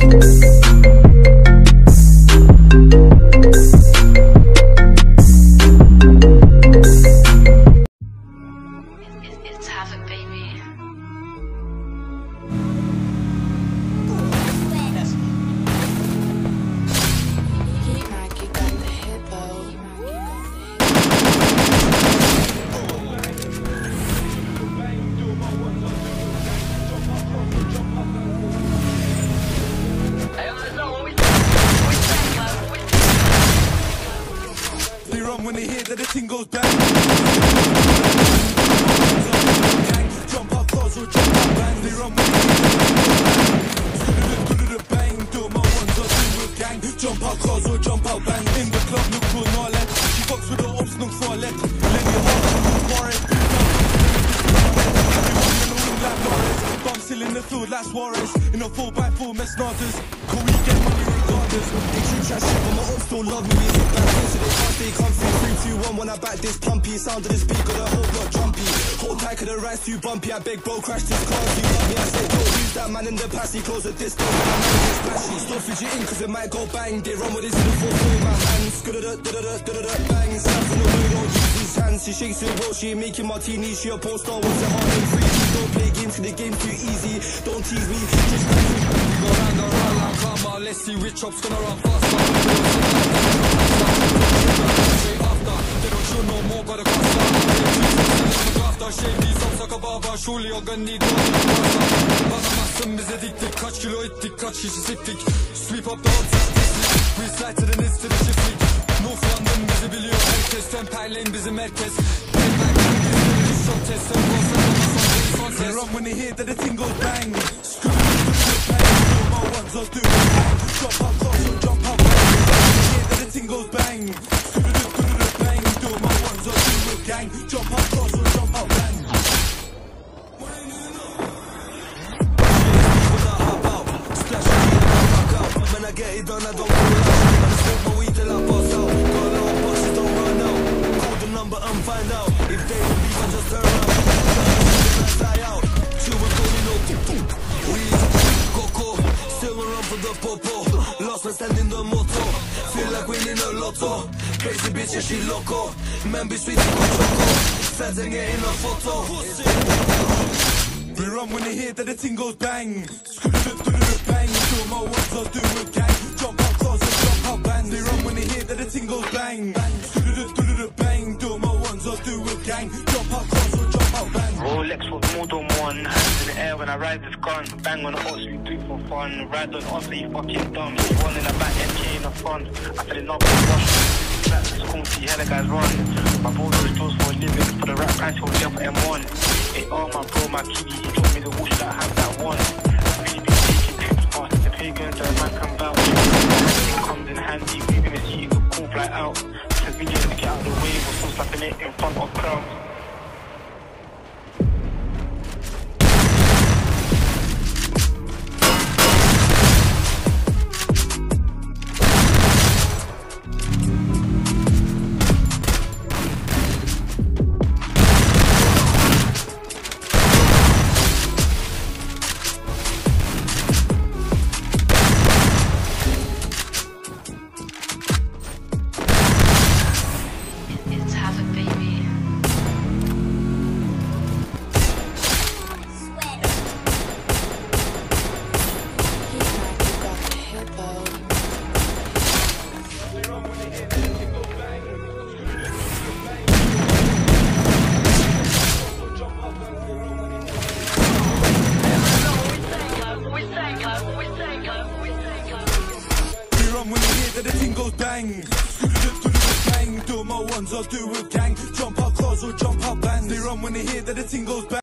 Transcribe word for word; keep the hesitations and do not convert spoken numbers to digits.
When they hear that the thing goes bang, jump up close or jump up bang. They run when they hear that the thing goes bang, do my ones or do with gang. Jump up close or jump up bang. In the club, look for Norlet. She fucks with the ops, look for let. Let me hold for it. Like Norris, but I'm still in the field like Suarez. In a full by full mess starters. Can we get money regardless? They treat trash shit, but my ops still love me. It's a bad thing, so they can't stay comfy. Three, two, one, when I back this pumpy. Sound of this beat, got a whole lot jumpy. Hold tight, cause the ride's too bumpy. I beg bro, crash this car. You love me, I said, yo, use that man in the past. He close the distance, when I'm out this flashy. Still fidgeting, cause it might go bang. They run with this in the full flow, my hands. Skudda-da-da-da-da-da-da, bang. Snap from the way, don't use these hands. She shakes it well, she ain't making martinis. She a porn star, wants it hard and free. Don't play games, cause the game's too easy. Don't tease me, just go round, go round like karma. Let's see which op's gonna run faster. Straight after, they don't show no more, gotta cross that. After shave these ups like a barber, surely you're gonna need more than a pasta. Bana massım bize diktik, kaç kilo ettik, kaç kişi siktik. Sweep up the odds, we slide to the nits to the shiftlik. North London bizi biliyor herkes, Tempine Lane bizim herkes. They run when they hear that the thing goes bang. Screw bang, my ones are doing bang. Jump up close or jump up bang. When they hear that the thing goes bang. Screw bang, do my ones are doing gang. Jump up close or jump up bang. Splash out, when I get it done I don't go out. I smoke my weed till I pass out. Got a lot of boxes, don't run out. Call the number and find out if they leave I just turn around. Fly out, chill with Domino. Weed, Coco, still run for the popo. Lost my stand in the moto. Feel like winning a lotto. Crazy bitch, yeah, she loco. Man be sweet, she choco. Feds and getting a photo. We run when they hear that the thing goes bang. Bang, do my ones or do with gang. Jump up close and jump up bang. They run when they hear that the thing goes bang. Bang, do my ones or do with gang. Jump up close or jump up bang. Rolex with more than one. Hands in the air when I ride this gun. Bang on the horse, we do it for fun. Ride on us, you fucking dumb. One in the back end, chain of fun. I feel it not being rushed. Slaps is cool, see hella guys run. My bro knows doors for a living. For the rap price, he'll get for M one. Hey, oh my bro, my kitty, he told me the watch that I have that one. Really be taking trips past the pagans, the man come down. It comes in handy, we gonna see it cool fly out. It's a video to get out of the way, but still slapping it in front of crowds. The thing goes bang. Bang, do my ones or do with gang. Jump up close or jump up bang. They run when they hear that the thing goes bang.